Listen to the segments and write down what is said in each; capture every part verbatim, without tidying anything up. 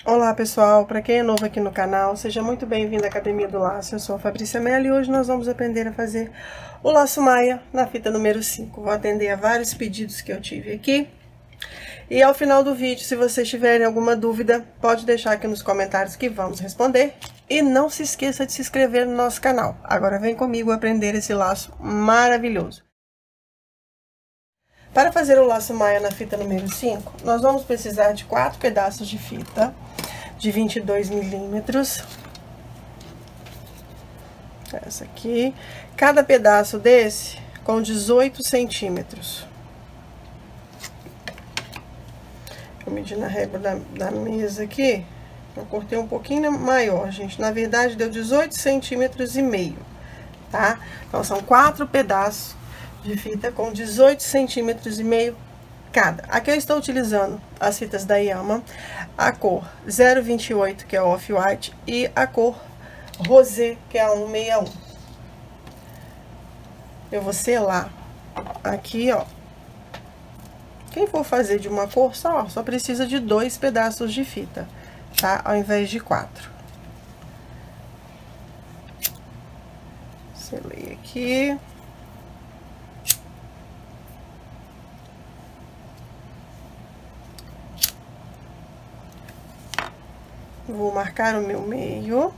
Olá pessoal, para quem é novo aqui no canal, seja muito bem-vindo à Academia do Laço. Eu sou a Fabrícia Mello e hoje nós vamos aprender a fazer o laço maia na fita número cinco. Vou atender a vários pedidos que eu tive aqui. E ao final do vídeo, se vocês tiverem alguma dúvida, pode deixar aqui nos comentários que vamos responder. E não se esqueça de se inscrever no nosso canal. Agora vem comigo aprender esse laço maravilhoso. Para fazer o laço maia na fita número cinco, nós vamos precisar de quatro pedaços de fita de vinte e dois milímetros. Essa aqui. Cada pedaço desse com dezoito centímetros. Eu medi na régua da, da mesa aqui. Eu cortei um pouquinho maior, gente. Na verdade, deu dezoito centímetros e meio, tá? Então, são quatro pedaços de fita com dezoito centímetros e meio cada. Aqui eu estou utilizando as fitas da Yama, a cor zero vinte e oito, que é off-white, e a cor rosé, que é a cento e sessenta e um. Eu vou selar aqui, ó. Quem for fazer de uma cor só, só precisa de dois pedaços de fita, tá? Ao invés de quatro. Selei aqui. Vou marcar o meu meio.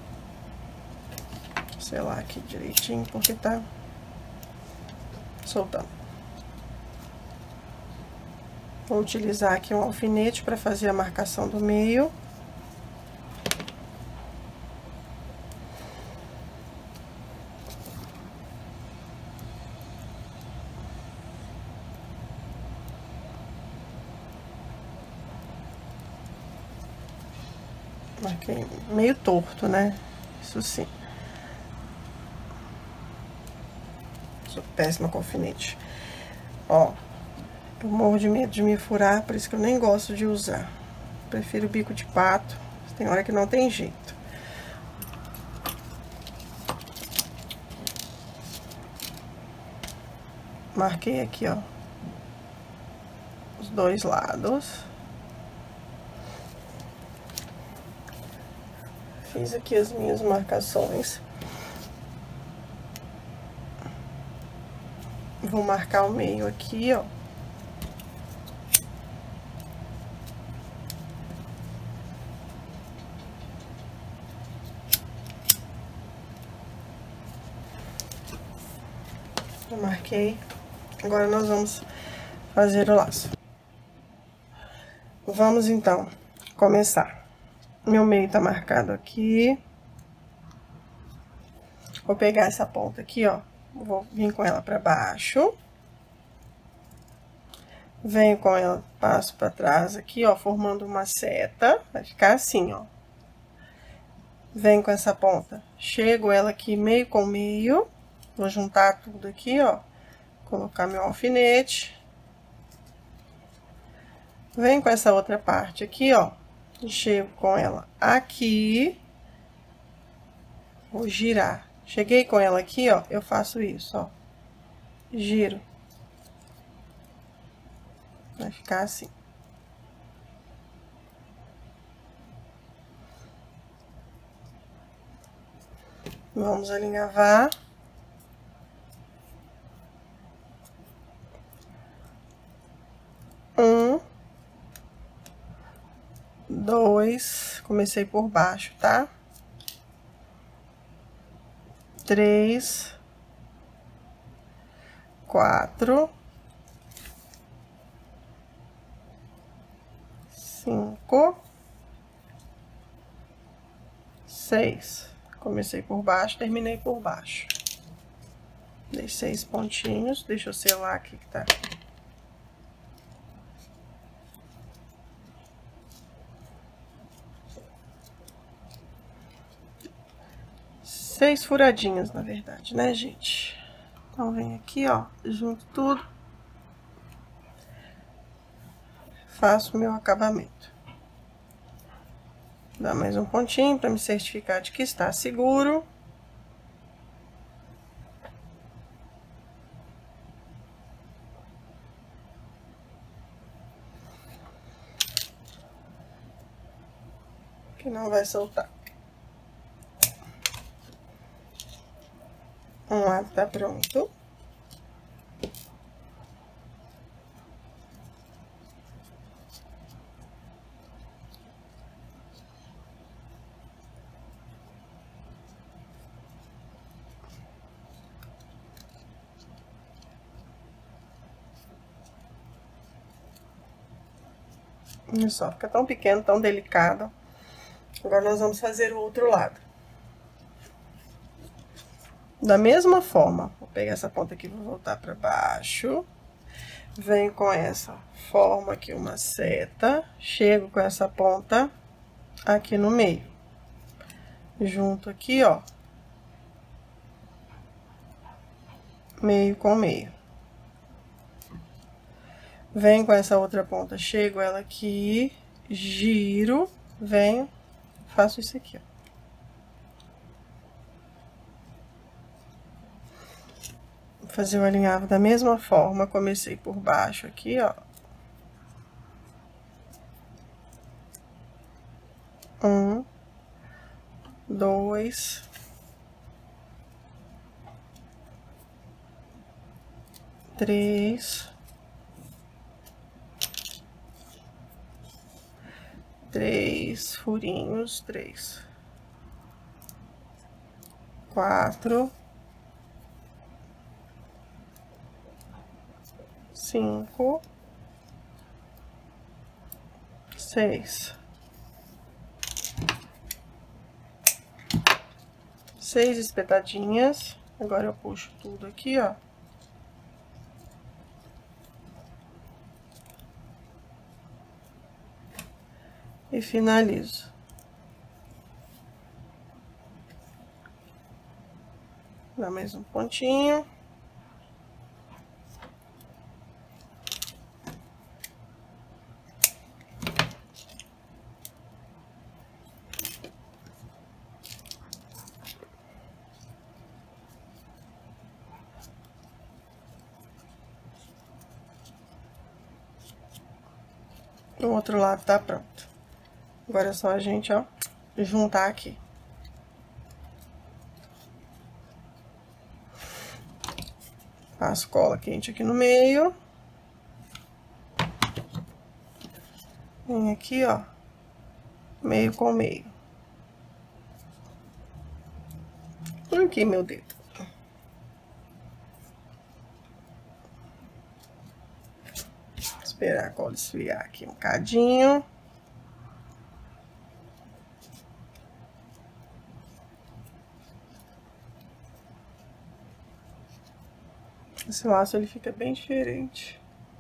Selar aqui direitinho, porque tá soltando. Vou utilizar aqui um alfinete para fazer a marcação do meio. Marquei meio torto, né? Isso sim. Sou péssima com alfinete. Ó, eu morro de medo de me furar, por isso que eu nem gosto de usar. Prefiro bico de pato, tem hora que não tem jeito. Marquei aqui, ó, os dois lados. Fiz aqui as minhas marcações. Vou marcar o meio aqui, ó. Eu marquei. Agora nós vamos fazer o laço. Vamos então começar. Meu meio tá marcado aqui. Vou pegar essa ponta aqui, ó. Vou vir com ela pra baixo. Venho com ela, passo pra trás aqui, ó, formando uma seta. Vai ficar assim, ó. Venho com essa ponta. Chego ela aqui meio com meio. Vou juntar tudo aqui, ó. Colocar meu alfinete. Venho com essa outra parte aqui, ó. Chego com ela aqui. Vou girar. Cheguei com ela aqui, ó, eu faço isso, ó. Giro. Vai ficar assim. Vamos alinhavar. Um. Dois. Comecei por baixo, tá? Três, quatro, cinco, seis. Comecei por baixo, terminei por baixo. Dei seis pontinhos, deixa eu selar aqui que tá. Seis furadinhas, na verdade, né, gente? Então, vem aqui, ó, junto tudo. Faço o meu acabamento. Dá mais um pontinho pra me certificar de que está seguro. que não vai soltar. Um lado tá pronto. Olha só, fica tão pequeno, tão delicado. Agora nós vamos fazer o outro lado. Da mesma forma, vou pegar essa ponta aqui, vou voltar para baixo. Venho com essa, formo aqui uma seta, chego com essa ponta aqui no meio. Junto aqui, ó. Meio com meio. Venho com essa outra ponta, chego ela aqui, giro, venho, faço isso aqui, ó. Fazer o alinhavo da mesma forma, comecei por baixo aqui, ó. Um, dois, três, três furinhos, três, quatro, cinco, seis, seis espetadinhas. Agora eu puxo tudo aqui, ó. E finalizo. Dá mais um pontinho. O outro lado tá pronto. Agora é só a gente, ó, juntar aqui. Passo cola quente aqui no meio. Vem aqui, ó, meio com meio. Aqui, meu dedo. Esperar a cola esfriar aqui um bocadinho. Esse laço, ele fica bem diferente.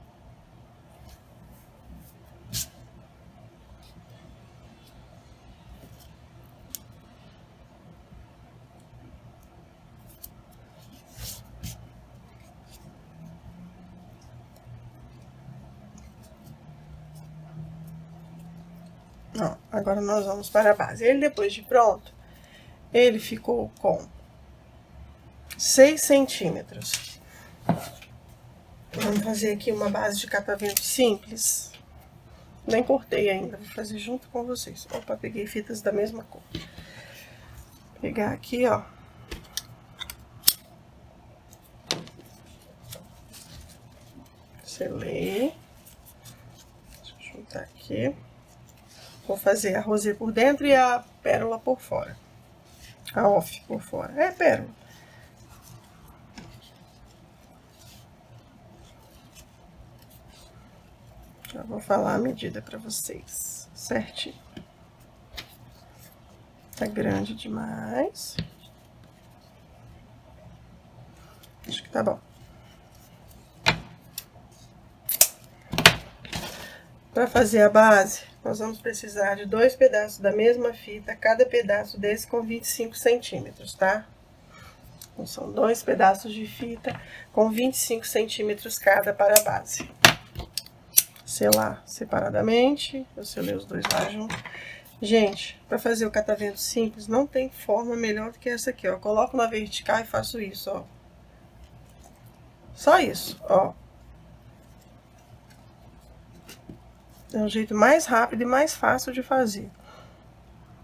Ó, agora nós vamos para a base. Ele, depois de pronto, ele ficou com seis centímetros. Vamos fazer aqui uma base de catavento simples. Nem cortei ainda, vou fazer junto com vocês. Opa, peguei fitas da mesma cor. Vou pegar aqui, ó. Selei. Deixa eu juntar aqui. Vou fazer a rosê por dentro e a pérola por fora. A off por fora. É pérola. Já vou falar a medida pra vocês, certinho. Tá grande demais. Acho que tá bom. Pra fazer a base, nós vamos precisar de dois pedaços da mesma fita, cada pedaço desse com vinte e cinco centímetros, tá? Então, são dois pedaços de fita com vinte e cinco centímetros cada para a base. Selar separadamente, eu selei os dois lá junto. Gente, para fazer o catavento simples, não tem forma melhor do que essa aqui, ó. Eu coloco na vertical e faço isso, ó. Só isso, ó. É um jeito mais rápido e mais fácil de fazer.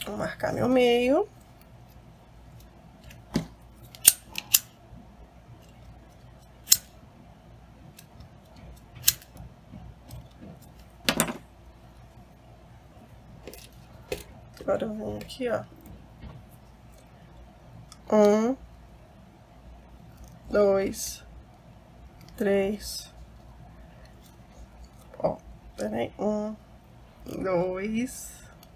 Vou marcar meu meio. Agora eu venho aqui, ó. Um, dois, três. Ó, peraí. Um, dois,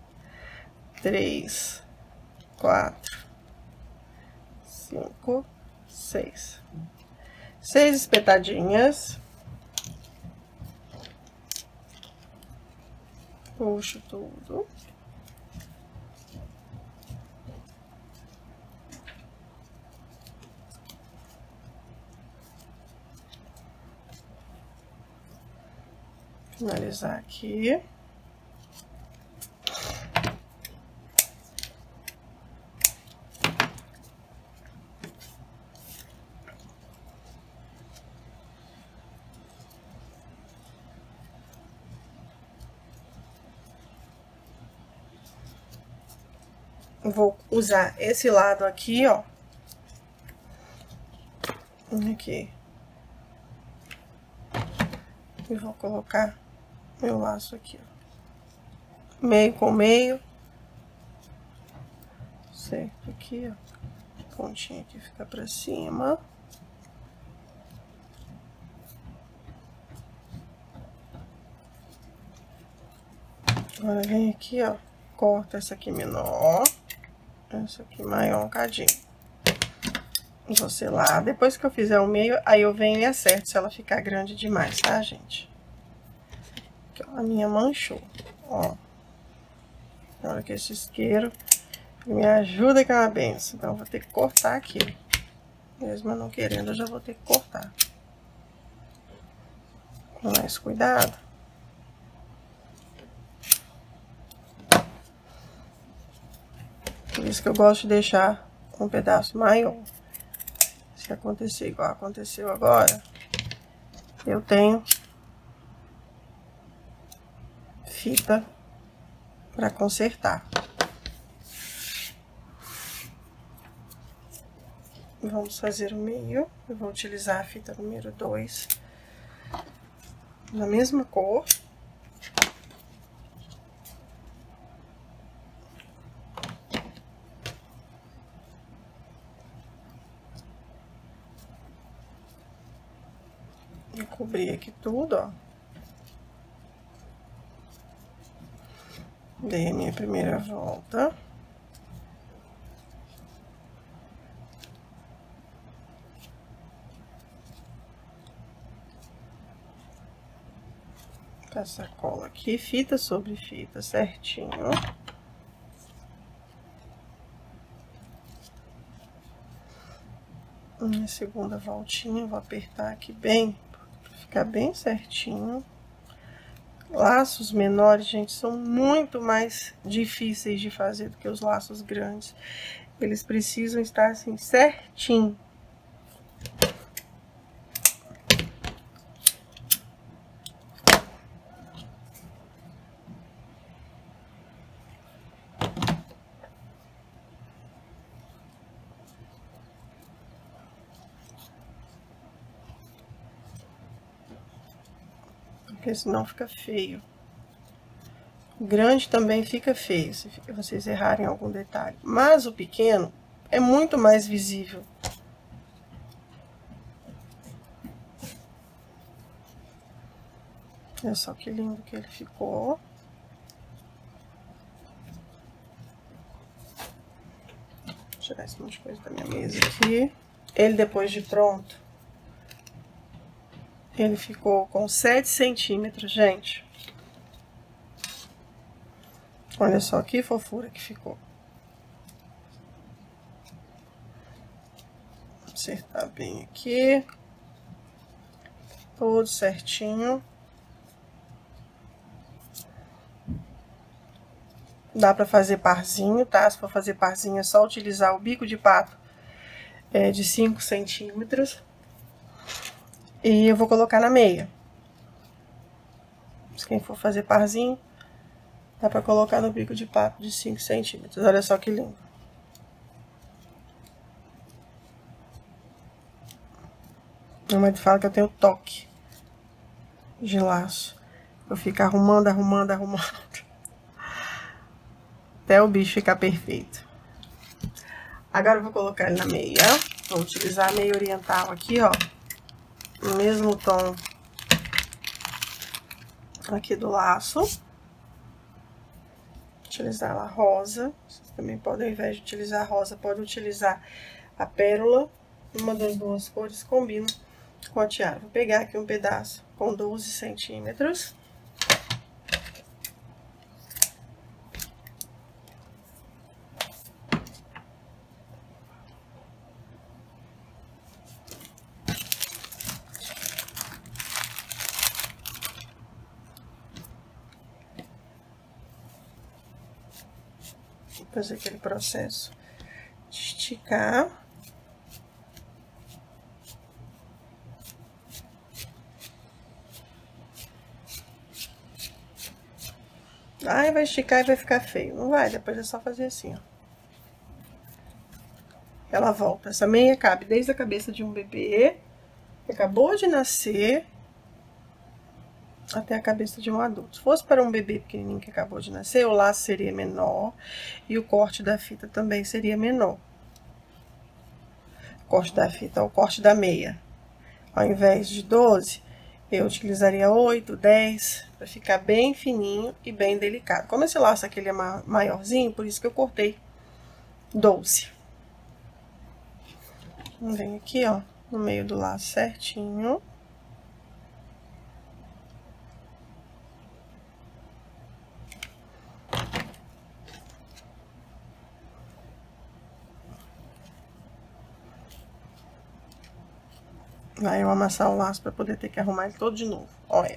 três, quatro, cinco, seis. Seis espetadinhas. Puxo tudo. Finalizar aqui. Vou usar esse lado aqui, ó. Aqui. E vou colocar meu laço aqui, ó. Meio com meio. Certo aqui, ó. Pontinha aqui fica pra cima. Agora vem aqui, ó. Corta essa aqui menor. Essa aqui maior um cadinho. Vou selar. Depois que eu fizer o meio, aí eu venho e acerto se ela ficar grande demais, tá, gente? Aqui, ó, a minha manchou, ó. Na hora que esse isqueiro me ajuda, que é uma benção. Então, eu vou ter que cortar aqui. Mesmo eu não querendo, eu já vou ter que cortar. Com mais cuidado. Por isso que eu gosto de deixar um pedaço maior. Se acontecer igual aconteceu agora, eu tenho fita para consertar. Vamos fazer o meio. Eu vou utilizar a fita número dois, na mesma cor. Vou cobrir aqui tudo, ó. Dei a minha primeira volta. Passar cola aqui, fita sobre fita, certinho. Minha segunda voltinha, vou apertar aqui bem, pra ficar bem certinho. Laços menores, gente, são muito mais difíceis de fazer do que os laços grandes. Eles precisam estar assim, certinho. Porque senão fica feio. O grande também fica feio, se vocês errarem algum detalhe. Mas o pequeno é muito mais visível. Olha só que lindo que ele ficou. Vou tirar esse monte de coisa da minha mesa aqui. Ele, depois de pronto, ele ficou com sete centímetros, gente. Olha só que fofura que ficou. Vou acertar bem aqui. Tudo certinho. Dá pra fazer parzinho, tá? Se for fazer parzinho, é só utilizar o bico de pato é, de cinco centímetros. E eu vou colocar na meia. Se quem for fazer parzinho, Dá pra colocar no bico de pato de cinco centímetros. Olha só que lindo. Minha mãe fala que eu tenho toque de laço. Eu fico arrumando, arrumando, arrumando. Até o bicho ficar perfeito. Agora eu vou colocar ele na meia. Vou utilizar a meia oriental aqui, ó. No mesmo tom aqui do laço. Utilizar ela rosa. Vocês também podem, ao invés de utilizar a rosa, podem utilizar a pérola. Uma das duas cores combina com a tiara. Vou pegar aqui um pedaço com doze centímetros. Vou fazer aquele processo de esticar. Ai, vai esticar e vai ficar feio. Não vai, depois é só fazer assim, ó. Ela volta. Essa meia cabe desde a cabeça de um bebê que acabou de nascer até a cabeça de um adulto. Se fosse para um bebê pequenininho que acabou de nascer, o laço seria menor e o corte da fita também seria menor. O corte da fita, o corte da meia. Ao invés de doze, eu utilizaria oito, dez, para ficar bem fininho e bem delicado. Como esse laço aqui ele é maiorzinho, por isso que eu cortei doze. Vem aqui, ó, no meio do laço certinho. Vai eu amassar o laço para poder ter que arrumar ele todo de novo. Olha.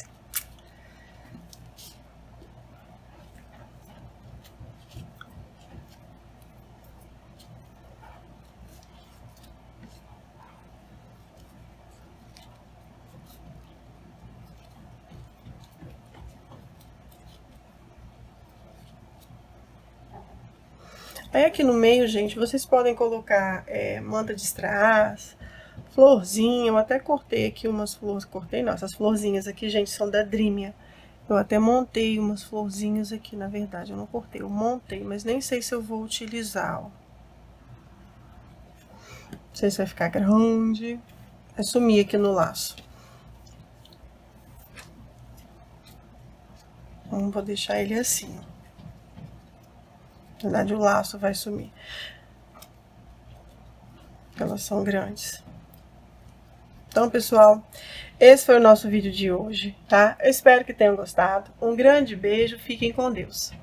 Aí aqui no meio, gente, vocês podem colocar é, manta de strass, florzinha. Eu até cortei aqui umas flores, cortei não, essas florzinhas aqui, gente, são da Drímia. Eu até montei umas florzinhas aqui, na verdade, eu não cortei, eu montei, mas nem sei se eu vou utilizar, ó. Não sei se vai ficar grande. Vai sumir aqui no laço. Então, vou deixar ele assim, ó. Na verdade, o laço vai sumir. Elas são grandes. Então, pessoal, esse foi o nosso vídeo de hoje, tá? Eu espero que tenham gostado. Um grande beijo, fiquem com Deus.